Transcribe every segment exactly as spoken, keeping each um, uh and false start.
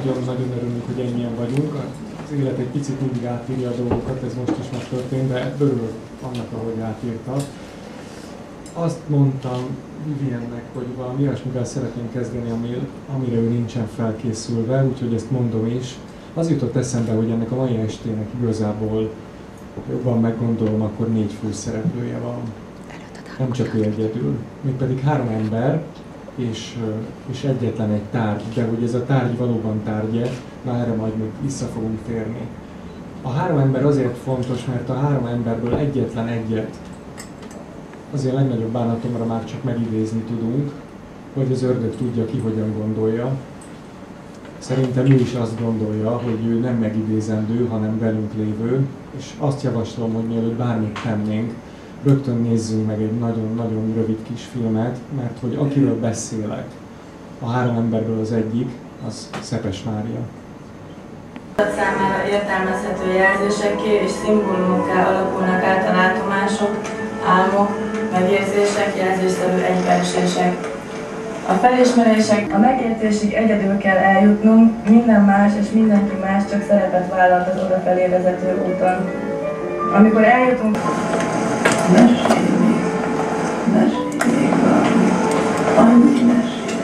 nagyon-nagyon örülünk, hogy ennyien vagyunk. Az élet egy picit mindig átírja a dolgokat, ez most is megtörtént, de örülök annak, ahogy átírta. Azt mondtam Viviennek, hogy valami olyasmivel szeretném kezdeni, amire ő nincsen felkészülve, úgyhogy ezt mondom is. Az jutott eszembe, hogy ennek a mai estének igazából jobban meggondolom, akkor négy főszereplője van. Nem csak ő egyedül. Mégpedig három ember, és, és egyetlen egy tárgy, de hogy ez a tárgy valóban tárgya, na erre majd még vissza fogunk térni. A három ember azért fontos, mert a három emberből egyetlen egyet azért a legnagyobb bánatomra már csak megidézni tudunk, hogy az ördög tudja ki, hogyan gondolja. Szerintem ő is azt gondolja, hogy ő nem megidézendő, hanem velünk lévő, és azt javaslom, hogy mielőtt bármit tennénk, rögtön nézzünk meg egy nagyon-nagyon rövid kis filmet, mert hogy akiről beszélek, a három emberből az egyik, az Szepes Mária. Számára értelmezhető jelzésekké és szimbólumokká alakulnak át a látomások, álmok, megérzések, jelzésszerű egybeesések. A felismerések, a megértésig egyedül kell eljutnunk, minden más és mindenki más csak szerepet vállalt az odafelé vezető úton. Amikor eljutunk... Mesélj még, mesélj még valami, annyi mesélj.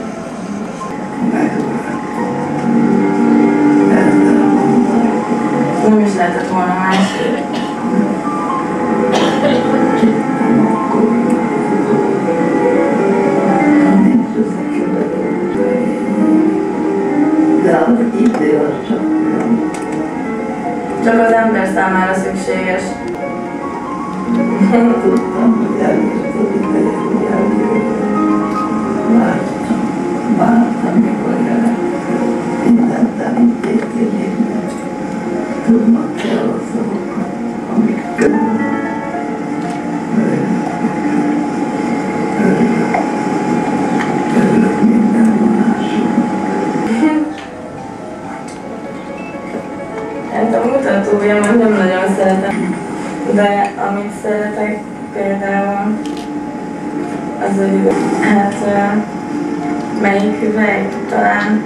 Nem is lehetett volna más. De az idő az csak nem. Csak az ember számára szükséges. Tudtam, hogy elírtad, hogy legyen jelző. Vártam, vártam, mikor jelentkezett. Mindent elintéztél innen. Tudnak kell a szavakat, amik közül. Örülök. Örülök minden vonásunk. Hát a mutatójamat nem nagyon szeretem, de amit szeretek például az, hogy hát melyik hüvely talán,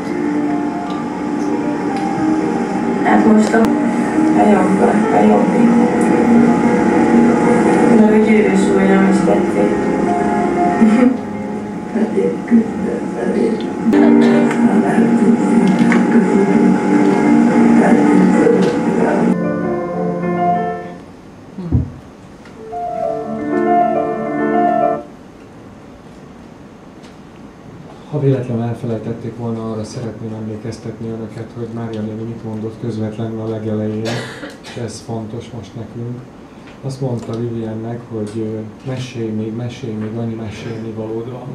hát most a, a jobb, a jobbik, meg a gyűrűs ujjam is tetszik. Pedig küzdesz elég. Aztán el tudsz minden közülünk. Ha véletlenül elfelejtették volna, arra szeretném emlékeztetni önöket, hogy Mária néni mit mondott közvetlenül a legelején, és ez fontos most nekünk. Azt mondta Viviennek, hogy mesélj még, mesélj még, annyi mesélni valód van.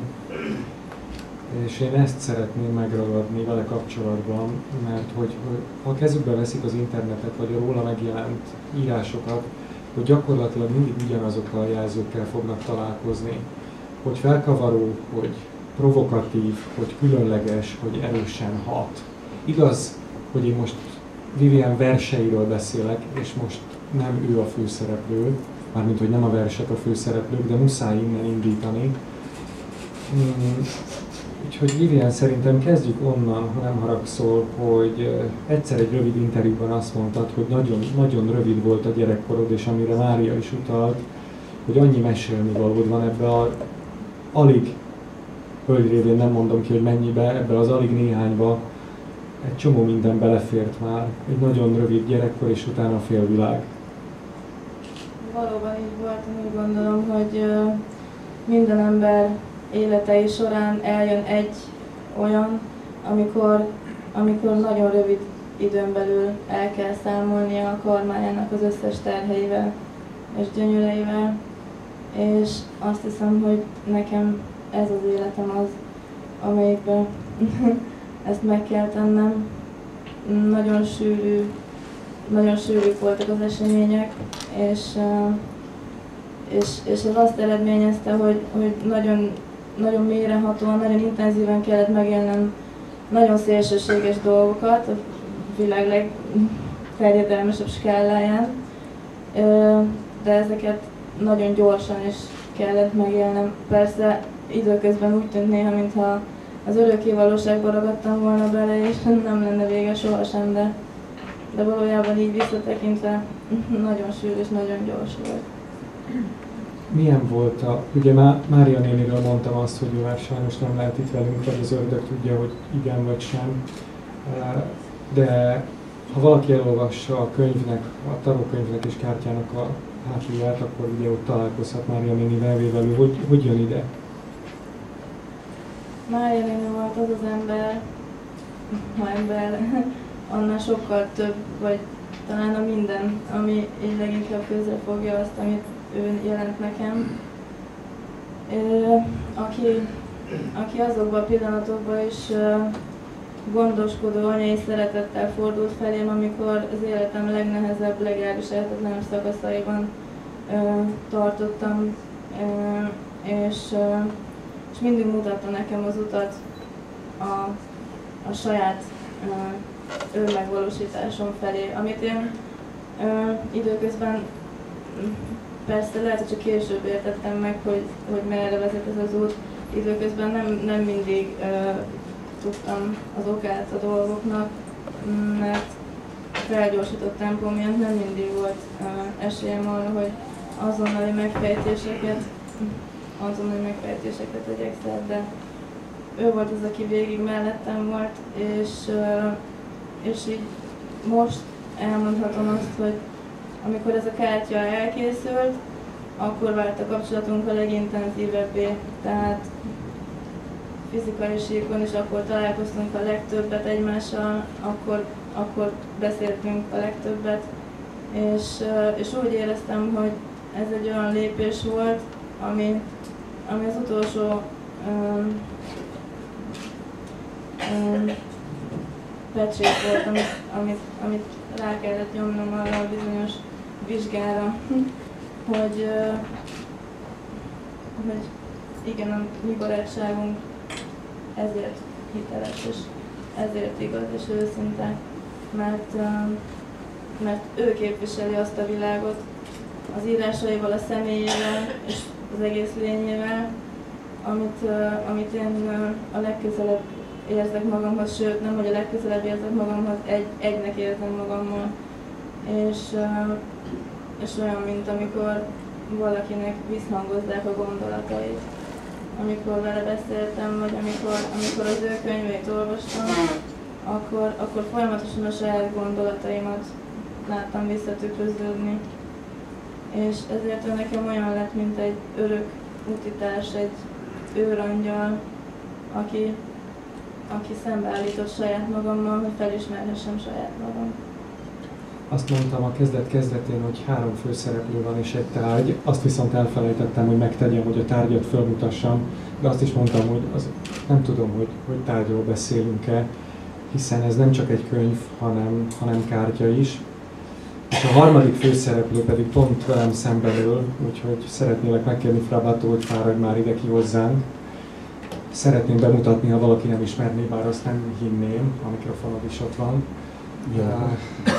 És én ezt szeretném megragadni vele kapcsolatban, mert hogy, hogy ha a kezükbe veszik az internetet, vagy a róla megjelent írásokat, hogy gyakorlatilag mindig ugyanazokkal a jelzőkkel fognak találkozni. Hogy felkavaró, hogy provokatív, hogy különleges, hogy erősen hat. Igaz, hogy én most Vivien verseiről beszélek, és most nem ő a főszereplő, mármint hogy nem a versek a főszereplők, de muszáj innen indítani. Hmm. Úgyhogy Vivien, szerintem kezdjük onnan, ha nem haragszol, hogy egyszer egy rövid interjúban azt mondtad, hogy nagyon, nagyon rövid volt a gyerekkorod, és amire Mária is utalt, hogy annyi mesélni valód van ebbe a alig, hölgyrévén nem mondom ki, hogy mennyibe, ebbe az alig néhányba egy csomó minden belefért már. Egy nagyon rövid gyerekkor, és utána a félvilág. Valóban így volt, úgy gondolom, hogy minden ember életei során eljön egy olyan, amikor, amikor nagyon rövid időn belül el kell számolnia a karmájának az összes terheivel és gyönyöreivel, és azt hiszem, hogy nekem ez az életem az, amelyikben ezt meg kell tennem. Nagyon sűrű, nagyon sűrűk voltak az események, és, és, és ez azt eredményezte, hogy, hogy nagyon, nagyon mélyrehatóan, nagyon intenzíven kellett megélnem nagyon szélsőséges dolgokat a világ legterjedelmesebb skáláján, de ezeket nagyon gyorsan is kellett megélnem. Persze időközben úgy tűnt néha, mintha az örökké valóságba ragadtam volna bele, és nem lenne vége sohasem, de, de valójában így visszatekintve nagyon sűrű és nagyon gyors volt. Milyen volt a... Ugye Má- Mária néniről mondtam azt, hogy ő már sajnos nem lehet itt velünk, vagy az ördög tudja, hogy igen vagy sem. De ha valaki elolvassa a könyvnek, a tarókönyvnek és kártyának a hátulját, akkor ugye ott találkozhat Mária néni nevével. Hogy, hogy jön ide? Mária néni volt az az ember, ha ember, annál sokkal több, vagy talán a minden, ami így leginkább közrefogja azt, amit ő jelent nekem. Ö, aki, aki azokban a pillanatokban is gondoskodó anyai szeretettel fordult felém, amikor az életem legnehezebb, legelviselhetetlenebb szakaszaiban ö, tartottam, ö, és, ö, és mindig mutatta nekem az utat a, a saját ö, önmegvalósításom felé, amit én ö, időközben persze lehet, hogy csak később értettem meg, hogy, hogy merre vezet ez az út. Időközben nem, nem mindig ö, tudtam az okát a dolgoknak, mert a felgyorsított tempó miatt nem mindig volt uh, esélyem arra, hogy azonnali megfejtéseket, azonnali megfejtéseket tegyek szert, de ő volt az, aki végig mellettem volt, és, uh, és így most elmondhatom azt, hogy amikor ez a kártya elkészült, akkor vált a kapcsolatunk a legintenzívebbé, tehát fizikai síkon is akkor találkoztunk a legtöbbet egymással, akkor, akkor beszéltünk a legtöbbet, és, és úgy éreztem, hogy ez egy olyan lépés volt, ami, ami az utolsó um, um, pecsét volt, amit, amit, amit rá kellett nyomnom arra a bizonyos vizsgára, hogy, uh, hogy igen, a mi barátságunk ezért hiteles, és ezért igaz és őszinte, mert, mert ő képviseli azt a világot az írásaival, a személyével és az egész lényével, amit, amit én a legközelebb érzek magamhoz, sőt nem, hogy a legközelebb érzek magamhoz, egy, egynek érzem magammal. És, és olyan, mint amikor valakinek visszhangozzák a gondolatait. Amikor vele beszéltem, vagy amikor, amikor az ő könyveit olvastam, akkor, akkor folyamatosan a saját gondolataimat láttam visszatükröződni. És ezért ő nekem olyan lett, mint egy örök utitárs, egy őrangyal, aki, aki szembeállított saját magammal, hogy felismerhessem saját magam. Azt mondtam a kezdet-kezdetén, hogy három főszereplő van és egy tárgy. Azt viszont elfelejtettem, hogy megtegyem, hogy a tárgyat fölmutassam, de azt is mondtam, hogy az, nem tudom, hogy, hogy tárgyról beszélünk-e, hiszen ez nem csak egy könyv, hanem, hanem kártya is. És a harmadik főszereplő pedig pont velem szemben ül, úgyhogy szeretnélek megkérni Frabato, hogy fáradj már ide ki hozzánk. Szeretném bemutatni, ha valaki nem ismerné, bár azt nem hinném, a mikrofonod is ott van. Ja.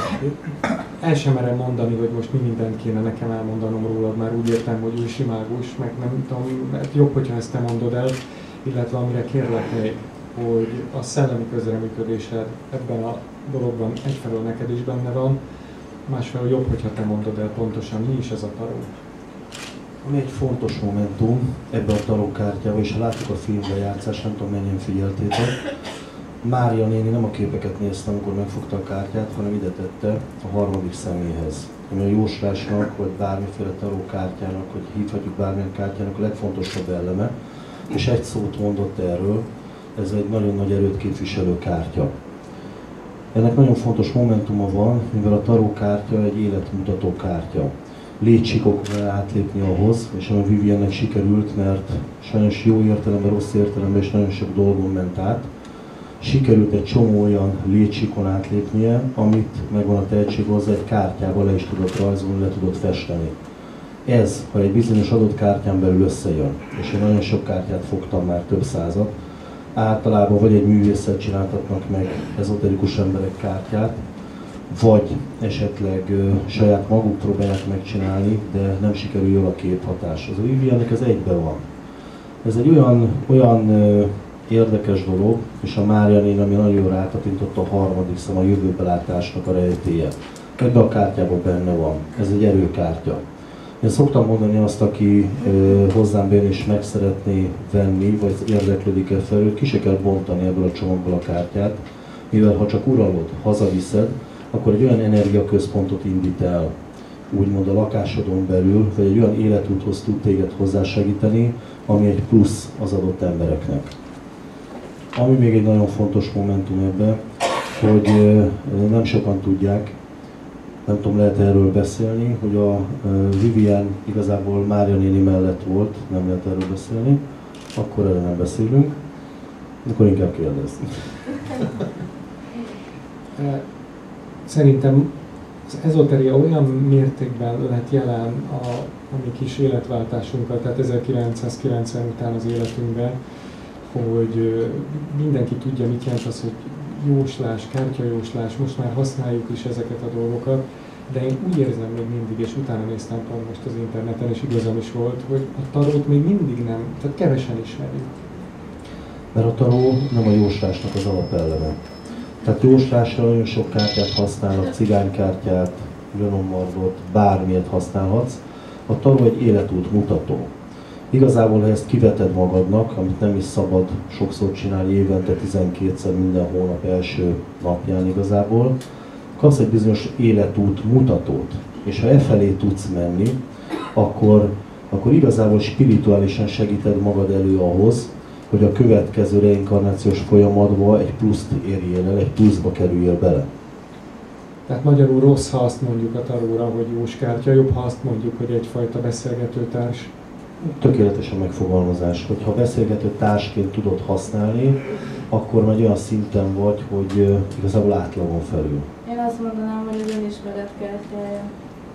El sem merem mondani, hogy most mi mindent kéne nekem elmondanom rólad, már úgy értem, hogy ősimágus, meg nem tudom, mert jobb, hogyha ezt te mondod el, illetve amire kérlek még, hogy a szellemi közreműködésed ebben a dologban egyfelől neked is benne van, másfelől jobb, hogyha te mondod el pontosan, mi is ez a taró. Ami egy fontos momentum ebbe a tarókártyába, és ha látjuk a filmbejátszást, nem tudom mennyien figyeltétek, Mária néni nem a képeket nézte, amikor megfogta a kártyát, hanem ide tette a harmadik személyhez. Ami a jóslásnak, vagy bármiféle tarókártyának, vagy hívhatjuk bármilyen kártyának a legfontosabb eleme, és egy szót mondott erről, ez egy nagyon nagy erőt képviselő kártya. Ennek nagyon fontos momentuma van, mivel a tarókártya egy életmutató kártya. Létsikokon kell átlépni ahhoz, és ami Viviennek sikerült, mert sajnos jó értelemben, rossz értelemben és nagyon sok dolgon ment át, sikerült egy csomó olyan létsikon átlépnie, amit megvan a tehetség hozzá, egy kártyába le is tudott rajzolni, le tudott festeni. Ez, ha egy bizonyos adott kártyán belül összejön, és én nagyon sok kártyát fogtam már, több százat, általában vagy egy művésszel csináltatnak meg ezoterikus emberek kártyát, vagy esetleg ö, saját maguk próbálják megcsinálni, de nem sikerül jól a képhatás. Az a Viviennek ez egybe van. Ez egy olyan, olyan ö, érdekes dolog, és a Mária néni, ami nagyon rátapintott a harmadik szem, a jövőbelátásnak a rejtélye. Ebben a kártyában benne van. Ez egy erőkártya. Én szoktam mondani azt, aki ö, hozzám bejön és meg szeretné venni, vagy érdeklődik-e felül, ki se kell bontani ebből a csomagból a kártyát, mivel ha csak uralod, hazaviszed, akkor egy olyan energiaközpontot indít el, úgymond a lakásodon belül, vagy egy olyan életúthoz tud téged hozzásegíteni, ami egy plusz az adott embereknek. Ami még egy nagyon fontos momentum ebben, hogy ö, nem sokan tudják, nem tudom, lehet erről beszélni, hogy a Vivian igazából Mária néni mellett volt, nem lehet erről beszélni, akkor erről nem beszélünk, akkor inkább kérdezni. Szerintem az ezoteria olyan mértékben lett jelen a, a mi kis életváltásunkkal, tehát ezerkilencszázkilencven után az életünkben, hogy mindenki tudja, mit jelent az, hogy jóslás, kártyajóslás, most már használjuk is ezeket a dolgokat, de én úgy érzem még mindig, és utána néztem pont most az interneten, és igazam is volt, hogy a tarót még mindig nem, tehát kevesen ismerjük. Mert a taró nem a jóslásnak az alapelleme. Tehát jóslásra nagyon sok kártyát használnak, cigánykártyát, Lenormandot, bármilyet használhatsz. A taró egy életút mutató. Igazából, ha ezt kiveted magadnak, amit nem is szabad sokszor csinálni, évente tizenkétszer minden hónap első napján igazából, kapsz egy bizonyos életút mutatót, és ha e felé tudsz menni, akkor, akkor igazából spirituálisan segíted magad elő ahhoz, hogy a következő reinkarnációs folyamatban egy pluszt érjél el, egy pluszba kerüljél bele. Tehát magyarul rossz, ha azt mondjuk a taróra, hogy jós kártya, jobb, ha azt mondjuk, hogy egyfajta beszélgetőtárs. Tökéletes a megfogalmazás, hogy ha beszélgető társként tudod használni, akkor majd olyan szinten vagy, hogy igazából átlagon felül. Én azt mondanám, hogy az önismeret kártyája.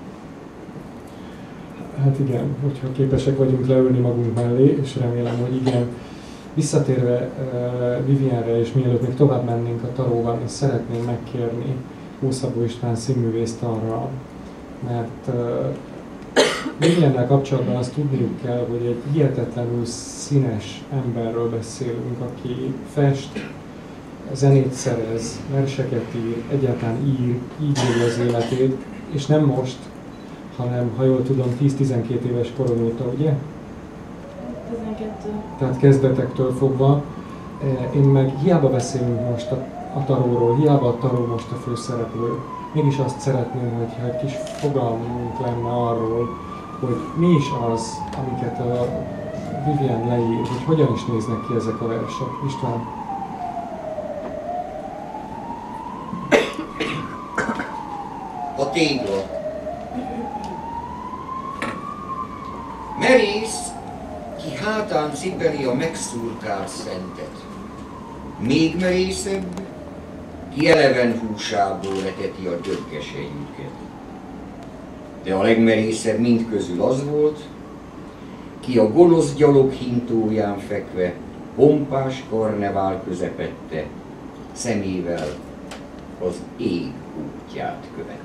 Hát igen, hogyha képesek vagyunk leülni magunk mellé, és remélem, hogy igen. Visszatérve uh, Vivianre, és mielőtt még tovább mennénk a taróban, én szeretném megkérni Hószabó István színművészt arra, mert uh, Viviannel kapcsolatban azt tudniuk kell, hogy egy hihetetlenül színes emberről beszélünk, aki fest, zenét szerez, verseket ír, egyáltalán ír, így éli az életét, és nem most, hanem, ha jól tudom, tíz-tizenkét éves korod óta, ugye? tizenkettő. Tehát kezdetektől fogva. Én meg hiába beszélünk most a, a taróról, hiába a taró most a főszereplő. Mégis azt szeretném, hogyha egy kis fogalmunk lenne arról, hogy mi is az, amiket a Vivian leír, hogy hogyan is néznek ki ezek a versek. István? A tégla. Merész, ki hátán cipeli a megszurkált szentet. Még merészebb, ki eleven húsából eteti a gyökkesenyüket. De a legmerészebb mind közül az volt, ki a gonosz gyalog hintóján fekve, pompás karnevál közepette, szemével az ég útját követte.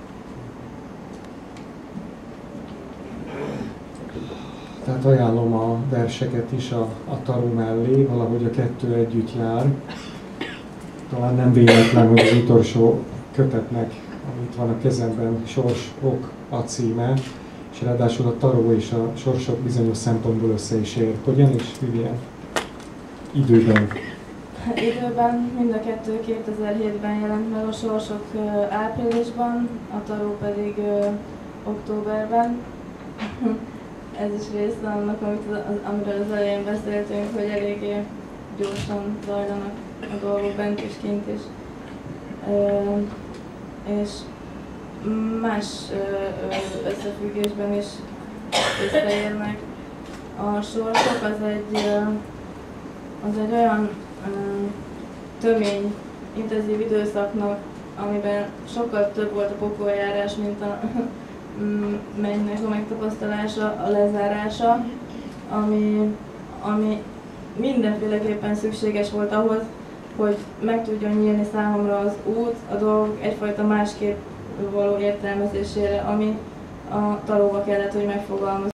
Tehát ajánlom a verseket is a, a taró mellé, valahogy a kettő együtt jár. Talán nem véletlen, hogy az utolsó kötetnek, amit van a kezemben, Sorsok a címe, és ráadásul a taró és a sorsok bizonyos szempontból össze is ér. Hogyan is, Vivian? Időben. Időben mind a kettő kétezer-hétben jelent meg, a sorsok áprilisban, a taró pedig ö, októberben. Ez is része annak, amit az, amiről az elején beszéltünk, hogy eléggé gyorsan zajlanak a dolgok bent és kint is. Ö, és más ö, ö, összefüggésben is összeérnek. A sorsok az egy, ö, az egy olyan ö, tömény, intenzív időszaknak, amiben sokkal több volt a pokoljárás, mint a mennynek a megtapasztalása, a lezárása, ami, ami mindenféleképpen szükséges volt ahhoz, hogy meg tudjon nyílni számomra az út, a dolgok egyfajta másképp való értelmezésére, ami a taróba kellett, hogy megfogalmazom.